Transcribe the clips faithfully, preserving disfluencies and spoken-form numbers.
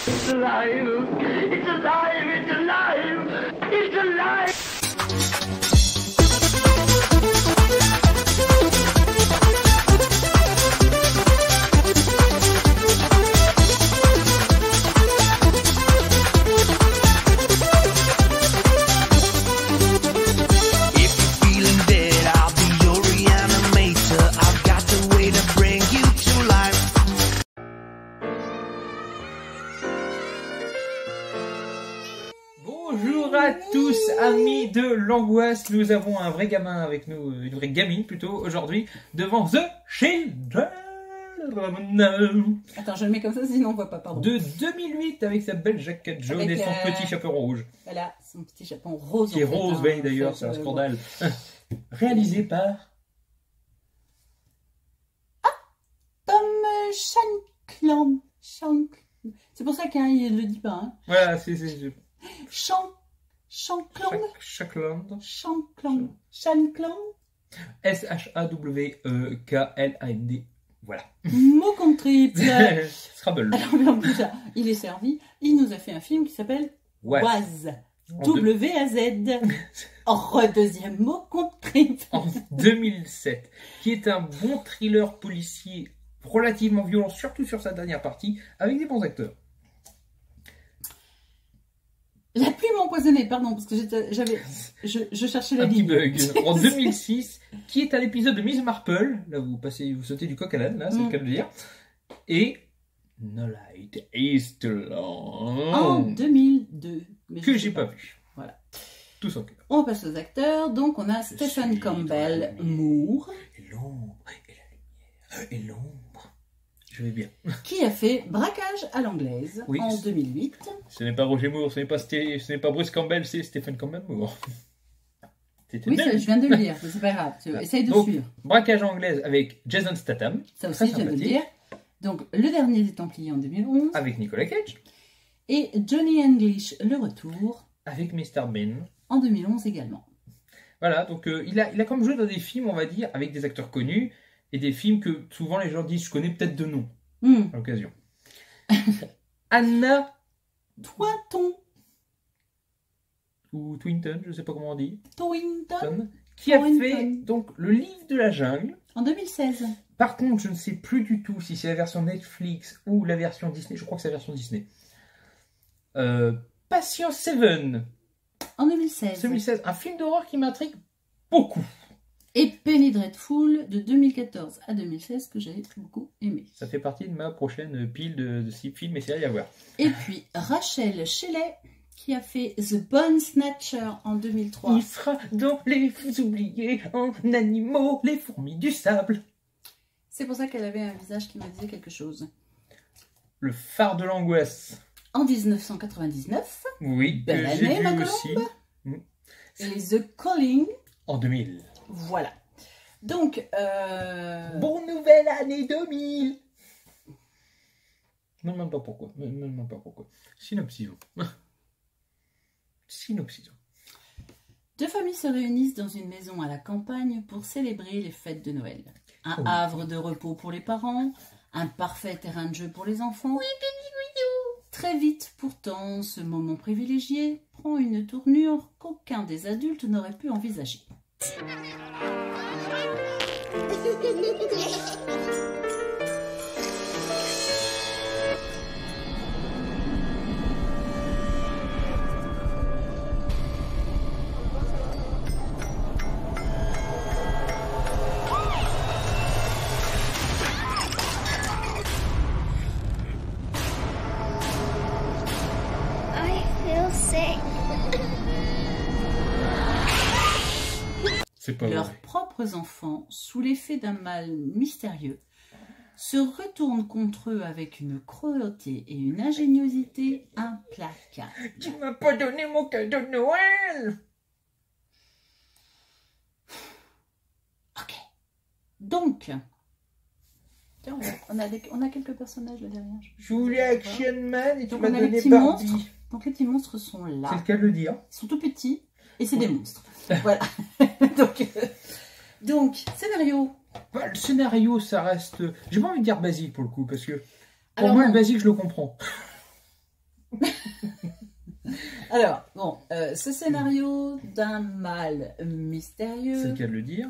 It's alive! It's alive! It's alive! It's alive! Bonjour à tous, amis de l'angoisse. Nous avons un vrai gamin avec nous, une vraie gamine plutôt, aujourd'hui, devant The Children. Attends, je le mets comme ça, sinon on voit pas, pardon. De deux mille huit, avec sa belle jaquette jaune Avec, et son euh... petit chaperon rouge. Voilà, son petit chaperon rose. Qui est en fait, rose, hein, oui, d'ailleurs, c'est un euh, scandale. Réalisé par... Ah, Tom Shankland. Shank... C'est pour ça qu'il le dit pas. Hein. Voilà, c'est... c'est... Shank... Shankland. Shankland. Shankland. Shankland. S H A W E K L A N D. Voilà. Mot contre triple. Scrabble. Alors, déjà, il est servi. Il nous a fait un film qui s'appelle Waz. W A Z. Oh, deuxième mot contre triple. En deux mille sept. Qui est un bon thriller policier relativement violent, surtout sur sa dernière partie, avec des bons acteurs. La plume empoisonnée, pardon, parce que j'avais, je, je cherchais la un ligne. petit bug. En deux mille six, qui est un épisode de Miss Marple. Là, vous passez, vous sautez du coq à l'âne, là, c'est mm. le cas de le dire. Et No Light is Too Long. En deux mille deux. Mais que j'ai pas, pas vu. Voilà. Tout son cœur. On passe aux acteurs. Donc, on a je Stephen Campbell Moore. Et l'ombre, et la lumière, et l'ombre. Je vais bien. Qui a fait Braquage à l'anglaise oui, en deux mille huit. Ce n'est pas Roger Moore, ce n'est pas, Sté... ce n'est pas Bruce Campbell, c'est Stephen Campbell Moore. Oui, ça, je viens de le dire, c'est pas grave. Tu essaye de Donc, suivre. Braquage à l'anglaise avec Jason Statham. Ça aussi, je viens de le dire. Donc, Le Dernier des Templiers en deux mille onze. Avec Nicolas Cage. Et Johnny English, Le Retour. Avec mister Bean. En deux mille onze également. Voilà, donc euh, il, a, il a comme joué dans des films, on va dire, avec des acteurs connus. Et des films que souvent les gens disent, je connais peut-être de nom, mm. à l'occasion. Anna Tointon. Ou Twinton, je ne sais pas comment on dit. Twinton. Qui Twinton. a fait donc le livre de la jungle. En deux mille seize. Par contre, je ne sais plus du tout si c'est la version Netflix ou la version Disney. Je crois que c'est la version Disney. Euh, Patient Seven. En deux mille seize. deux mille seize. Un film d'horreur qui m'intrigue beaucoup. Et Penny Dreadful de deux mille quatorze à deux mille seize que j'avais beaucoup aimé. Ça fait partie de ma prochaine pile de, de six films et séries à voir. Et puis Rachel Shelley qui a fait The Bone Snatcher en deux mille trois. Il sera dans les oubliés en animaux, les fourmis du sable. C'est pour ça qu'elle avait un visage qui me disait quelque chose. Le phare de l'angoisse. En mille neuf cent quatre-vingt-dix-neuf. Oui, belle que j'ai année, vu aussi. Et The Calling. En deux mille. Voilà. Donc, euh... bonne nouvelle année deux mille. Non, même pas pourquoi. Non, même pas pourquoi. Synopsis. Synopsis. Deux familles se réunissent dans une maison à la campagne pour célébrer les fêtes de Noël. Un oh. havre de repos pour les parents, un parfait terrain de jeu pour les enfants. Oui, très vite, pourtant, ce moment privilégié prend une tournure qu'aucun des adultes n'aurait pu envisager. Pas Leurs vrai. propres enfants, sous l'effet d'un mal mystérieux, se retournent contre eux avec une cruauté et une ingéniosité implacables. Tu m'as pas donné mon cadeau de Noël. Ok. Donc, tiens, on a, des, on a quelques personnages là derrière. Je, je voulais Action Man et tu m'as donné Barbie. Monstres. Donc les petits monstres sont là. C'est le cas de le dire. Ils sont tout petits et c'est ouais. des monstres. Voilà. donc, euh, donc, scénario. Bah, le scénario, ça reste... J'ai pas envie de dire basique pour le coup, parce que pour Alors, moi, non. le basique, je le comprends. Alors, bon, euh, ce scénario d'un mal mystérieux. C'est le cas de le dire.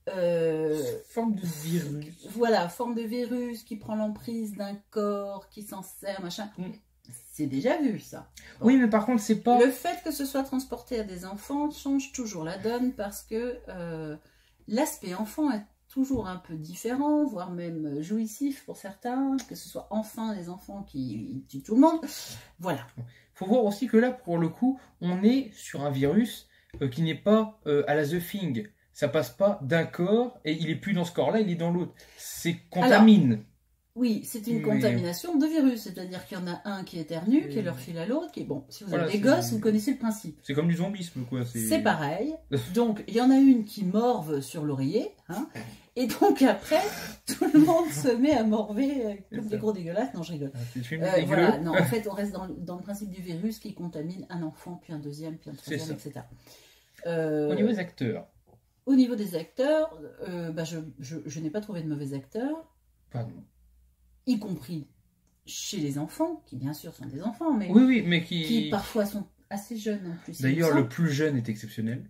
Euh, Forme de virus. Voilà, forme de virus qui prend l'emprise d'un corps, qui s'en sert, machin. Mm. C'est déjà vu, ça. Bon. Oui, mais par contre, c'est pas... Le fait que ce soit transporté à des enfants change toujours la donne parce que euh, l'aspect enfant est toujours un peu différent, voire même jouissif pour certains, que ce soit enfin des enfants qui tuent tout le monde. Voilà. Faut voir aussi que là, pour le coup, on est sur un virus euh, qui n'est pas euh, à la The Thing. Ça passe pas d'un corps et il est plus dans ce corps-là, il est dans l'autre. C'est contamine. Alors, oui, c'est une Mais- contamination de virus, c'est-à-dire qu'il y en a un qui éternue, Et- qui leur file à l'autre, qui est bon. Si vous Voilà, avez des c'est- gosses, vous connaissez le principe. C'est comme du zombisme, quoi. C'est pareil. Donc, il y en a une qui morve sur l'oreiller, hein, et donc après, tout le monde se met à morver euh, comme C'est des ça. gros dégueulasses. Non, je rigole. Ah, c'est film Euh, dégueu. voilà, non, en fait, on reste dans, le- dans le principe du virus qui contamine un enfant, puis un deuxième, puis un C'est troisième, ça. et cetera. Euh, Au niveau des acteurs, au niveau des acteurs, euh, bah, je, je, je n'ai pas trouvé de mauvais acteurs, pardon. y compris chez les enfants, qui bien sûr sont des enfants, mais Oui, oui, mais qui... qui parfois sont assez jeunes en plus. il me D'ailleurs, semble. le plus jeune est exceptionnel.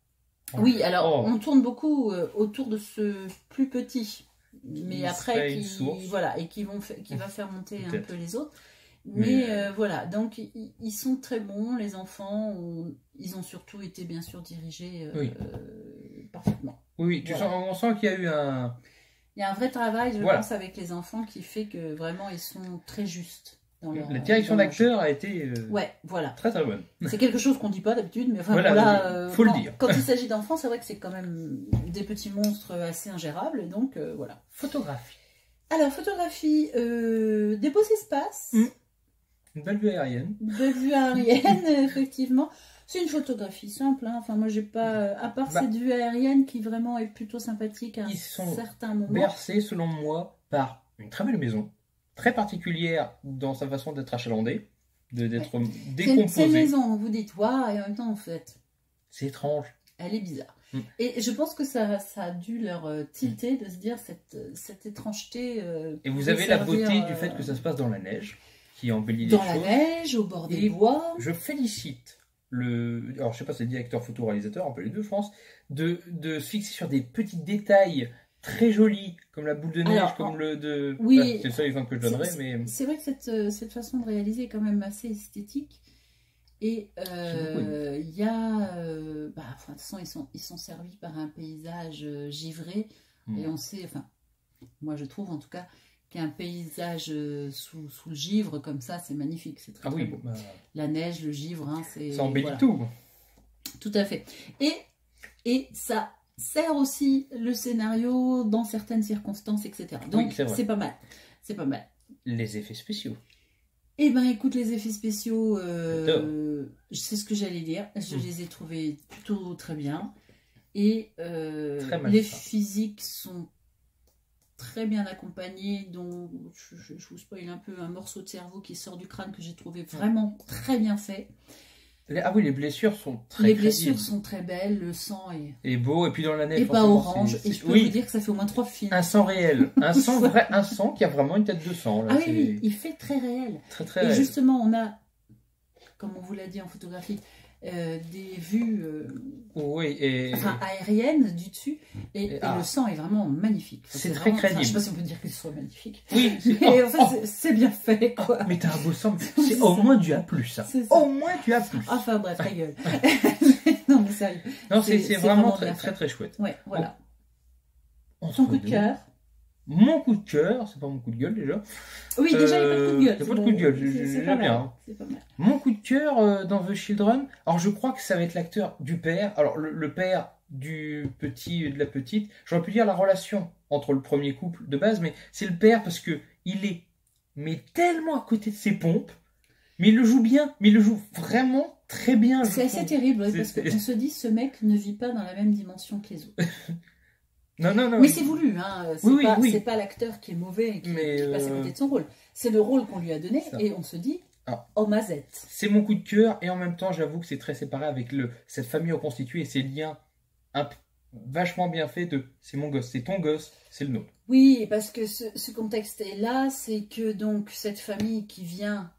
Oui, alors Oh. on tourne beaucoup euh, autour de ce plus petit, mais Qui après serait qui une source. voilà et qui vont fa- qui va faire monter un Peut-être. peu les autres. Mais, Mais euh, euh, voilà, donc ils, ils sont très bons, les enfants. ont- ils ont surtout été bien sûr dirigés euh, Oui. euh, parfaitement. Oui, oui, tu Voilà. sens, on sent qu'il y a eu un... Il y a un vrai travail, je Voilà. pense, avec les enfants qui fait que vraiment ils sont très justes dans leur. La direction dans leur jeu. d'acteur a été euh, Ouais, voilà. très très bonne. C'est quelque chose qu'on dit pas d'habitude, mais enfin, Voilà, voilà, oui, euh, faut le quand, dire. quand il s'agit d'enfants, c'est vrai que c'est quand même des petits monstres assez ingérables, et donc euh, voilà. Photographie. Alors, photographie, euh, des beaux espaces, Mm. Une belle vue aérienne. de vue aérienne, effectivement. C'est une photographie simple, hein. Enfin, moi j'ai pas, à part Bah. cette vue aérienne qui vraiment est plutôt sympathique à un Ils sont certain moment. Bercé, selon moi, par une très belle maison, très particulière dans sa façon d'être achalandée, de- d'être C'est une, c'est une décomposée. maison, vous dites, waouh, et en même temps, en fait, C'est étrange. elle est bizarre. Mm. Et je pense que ça, ça a dû leur euh, tilter de se dire cette, cette étrangeté. euh, Et vous pouvait avez la servir, beauté euh, du fait que ça se passe dans la neige, qui embellit les dans la choses. neige, au bord des Et bois. Je félicite le, alors je sais pas, c'est le directeur photo-réalisateur, un peu les deux, je pense, de, de se fixer sur des petits détails très jolis, comme la boule de neige, Alors, comme en- le de. oui. Bah, c'est le seul exemple que je donnerais, C'est- mais C'est vrai que cette, euh, cette façon de réaliser est quand même assez esthétique. Et euh, il y a. euh, bah, enfin, de toute façon, ils sont, ils sont servis par un paysage euh, givré. Mm. Et on sait, enfin, moi je trouve en tout cas, qu'un paysage euh, sous, sous le givre comme ça, c'est magnifique. C'est très, ah très oui, beau. bah, La neige, le givre, hein, c'est. ça embellit voilà. tout. Tout à fait. Et, et ça sert aussi le scénario dans certaines circonstances, et cetera. Donc Oui, c'est vrai. c'est pas mal. C'est pas mal. Les effets spéciaux. Eh ben écoute, les effets spéciaux, euh, c'est ce que j'allais dire. Je Mm. les ai trouvés plutôt très bien. Et euh, Très mal les fait. physiques sont très bien accompagnés. Donc je, je- je vous spoil un peu un morceau de cerveau qui sort du crâne que j'ai trouvé vraiment très bien fait. Les- Ah oui, les blessures sont très les crédibles. blessures sont très belles, le sang est, Et beau, et puis dans la neige. est pas forcément, orange. c'est- Et c'est- je peux oui, vous dire que ça fait au moins trois films. un sang réel. Un sang vrai, un sang qui a vraiment une tête de sang. Là. Ah oui, C'est oui, il fait très réel. très très Et réel. justement, on a, comme on vous l'a dit en photographie, euh, des vues euh, Oui, et. enfin, aériennes du dessus, et, Et- et ah. le sang est vraiment magnifique. Enfin, C'est très vraiment- enfin, crédible. je sais pas si on peut dire que ce soit magnifique. Oui, c'est- Mais oh, enfin, oh, c'est- c'est bien fait, oh, quoi. mais t'as un beau sang. C'est C'est au ça. moins du A plus, ça. C'est ça. Au moins du A plus. Enfin bref, ta gueule. Non mais sérieux. non, c'est c'est- c'est c'est vraiment vraiment très, bien très fait. très chouette. Ouais, voilà. Entre Ton coup de nous, cœur. Mon coup de cœur, c'est pas mon coup de gueule déjà. Oui, déjà, il n'y a pas de coup de gueule. Euh, il y a pas de coup de gueule, C'est- j'ai- c'est j'aime pas mal, bien, hein. C'est pas mal. Mon coup de cœur euh, dans The Children, alors je crois que ça va être l'acteur du père. Alors le, le père du petit et de la petite, j'aurais pu dire la relation entre le premier couple de base, mais c'est le père parce que il est mais tellement à côté de ses pompes, mais il le joue bien, mais il le joue vraiment très bien. je C'est assez trouve. terrible, ouais, C'est- parce c'est- qu'on se dit ce mec ne vit pas dans la même dimension que les autres. Non, non, non. Mais c'est voulu, hein. C'est Oui, oui, pas, oui. c'est pas l'acteur qui est mauvais et qui, Mais, qui passe à euh, côté de son rôle. C'est le rôle qu'on lui a donné Ça. et on se dit, Ah. oh mazette. C'est mon coup de cœur et en même temps, j'avoue que c'est très séparé avec le, cette famille reconstituée et ces liens un p- vachement bien faits de c'est mon gosse, c'est ton gosse, c'est le nôtre. Oui, parce que ce, ce contexte est là, c'est que donc cette famille qui vient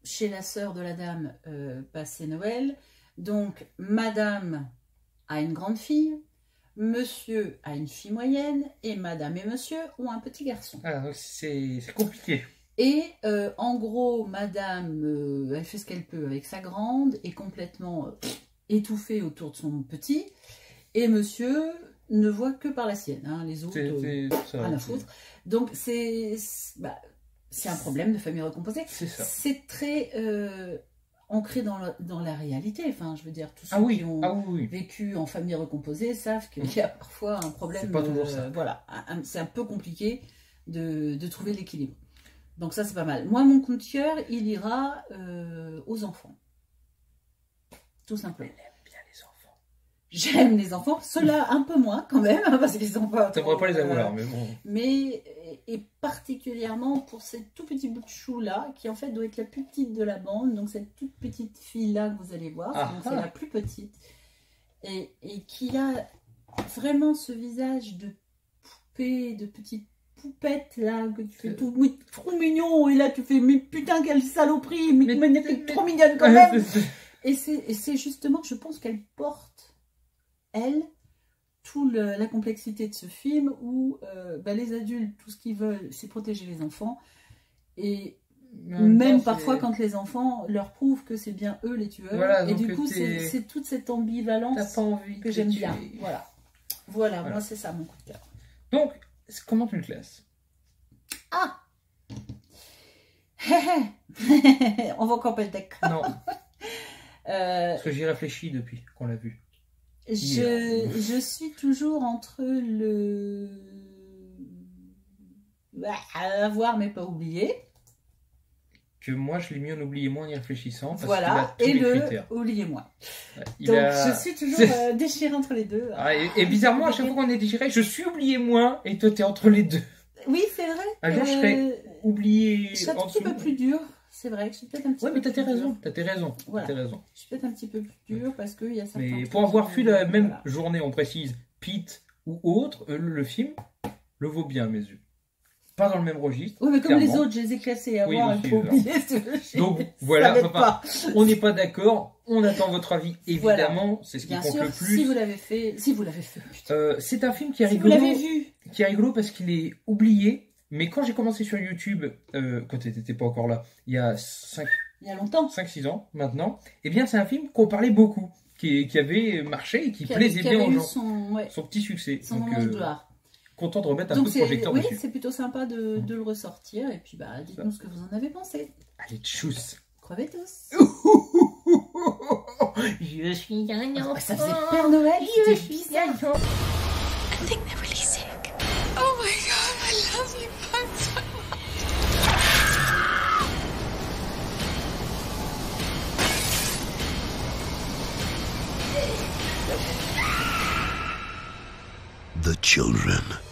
chez la sœur de la dame euh, passer Noël. Donc, madame a une grande fille, monsieur a une fille moyenne, et madame et monsieur ont un petit garçon. Ah, donc c'est c'est compliqué. Et euh, en gros, madame, euh, elle fait ce qu'elle peut avec sa grande, est complètement euh, étouffée autour de son petit, et monsieur ne voit que par la sienne, hein, les autres, C'est euh, c'est ça. rien à c'est- foutre. Donc c'est c'est bah, c'est un problème de famille recomposée. C'est ça. C'est très euh, ancré dans la, dans la réalité. Enfin, je veux dire, tous ceux Ah oui, qui ont ah oui, oui. vécu en famille recomposée savent qu'il y a parfois un problème. C'est pas toujours euh, ça. Voilà, un- un- c'est un peu compliqué de, de trouver l'équilibre. Donc ça, c'est pas mal. Moi, mon coup de cœur, il ira euh, aux enfants. Tout simplement. Elle aime bien les enfants. J'aime les enfants, ceux-là un peu moins quand même, hein, parce qu'ils sont pas... T'aimerais pas les euh, avoir, mais bon. Mais, et particulièrement pour ce tout petit bout de chou-là, qui en fait doit être la plus petite de la bande, donc cette toute petite fille-là que vous allez voir, Ah, donc ah. c'est la plus petite, et, et qui a vraiment ce visage de poupée, de petite poupette là, que tu fais Euh. tout oui, trop mignon, et là tu fais, mais putain quelle saloperie, mais, Mais- mais, mais, mais- trop mignonne quand même. C'est- c'est- Et c'est et c'est justement, je pense qu'elle porte, elle, toute la complexité de ce film où euh, bah, les adultes, tout ce qu'ils veulent, c'est protéger les enfants. Et mais en même même temps, parfois c'est- quand les enfants leur prouvent que c'est bien eux les tueurs. Voilà, et donc du coup, t'es- c'est c'est toute cette T'as ambivalence pas envie que de j'aime tuer. bien. Voilà. Voilà, Voilà. moi c'est ça mon coup de cœur. Donc, c'est- comment tu le classes? Ah On va encore pas le deck. Non, Euh, parce que j'y réfléchis depuis qu'on l'a vu. Je, je suis toujours entre le bah, à voir mais pas oublier, Que moi, je l'ai mis en oublier moins en y réfléchissant. Parce voilà, qu'il a et tous les le critères. oubliez moi. Ouais, il Donc a- je suis toujours C'est- euh, déchirée entre les deux. Ah, et, et bizarrement, à chaque fois qu'on est déchiré, je suis oublié moins et toi, t'es entre les deux. Oui, c'est vrai. Un jour, je euh, serai oublié je suis un en petit dessous. peu plus dur. C'est vrai que je suis peut-être un petit Ouais, peu mais t'as tes plus raisons. dure. T'as tes raisons. Voilà. T'as tes raisons. Je suis peut-être un petit peu plus dur parce qu'il y a certains Mais trucs pour avoir qui- vu la même voilà. journée, on précise, Pete ou autre, euh, le film le vaut bien à mes yeux. Pas dans le même registre. Oui, mais comme les clairement. autres, je les ai classés à Oui, voir aussi, et pas voilà. oublier ce film. Donc Ça voilà, m'aide enfin, pas. on n'est pas d'accord, on attend votre avis, Voilà. évidemment, c'est ce qui Bien compte sûr, le plus. si vous l'avez fait, si vous l'avez fait, putain. Euh, c'est un film qui est Si vous rigolo, l'avez vu, qui est rigolo parce qu'il est oublié, mais quand j'ai commencé sur YouTube, euh, quand t'étais pas encore là, il y a cinq il y a longtemps. six ans maintenant, eh bien c'est un film qu'on parlait beaucoup, qui, qui avait marché et qui, Qui avait, plaisait qui bien avait aux eu gens. son, ouais, Son petit succès. son Donc, moment de euh, gloire. content de remettre un Donc coup de c'est projecteur oui, dessus. c'est plutôt sympa de, de le ressortir. Et puis bah, dites-nous ce que vous en avez pensé. Allez, tchuss. Crevez tous. Je suis un enfant. Ah, ça faisait Père Noël, Je c'était suis bizarre. un enfant. I think they're really sick. Oh my god, I love you both so much. The children